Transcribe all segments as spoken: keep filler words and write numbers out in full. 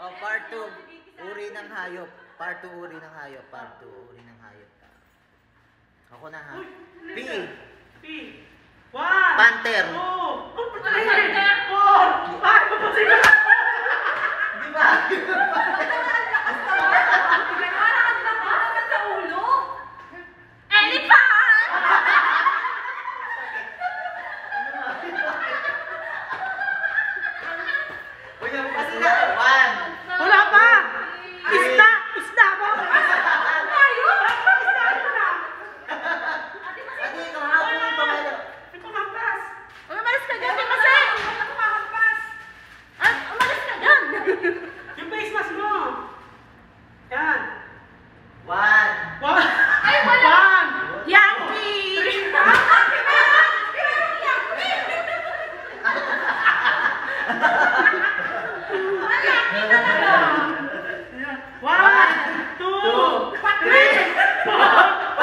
Oh, part two. Uri ng hayop. Part two, uri ng hayop. Part two, uri ng hayop. Ako na ha. P. P. One. Panther. Two. Panther. Four. Five. Di ba? Wala pa! Isda! Isda ba? Ate, ikaw hapon ang pamalo. Ito hampas! Umalis ka dyan, di kasi! Ah, umalis ka dyan! Yung face mask mo! Yan! One. One! Ay, wala! One! Yankee! One! Two! Three! Four!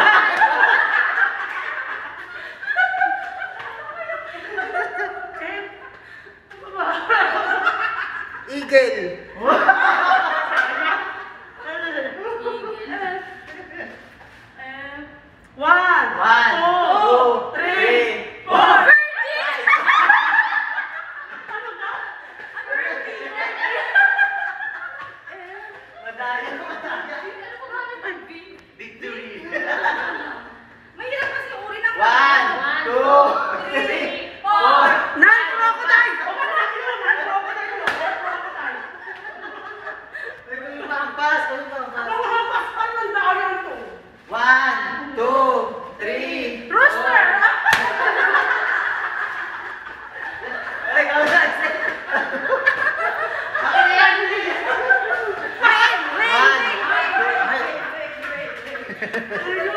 Eagle. One! One, two, three, four. Madaya, madaya. Victory. Mahirap kasi uri ng One, two, three, four. Nine crocodile! Nine crocodile! Ay, kung yung maampas, kung yung maampas. Ang hampas pa ng dayan to! One, two, three, Rooster! Ay, ikaw na. Rain! Rain! One, Rain! two, ay. Ano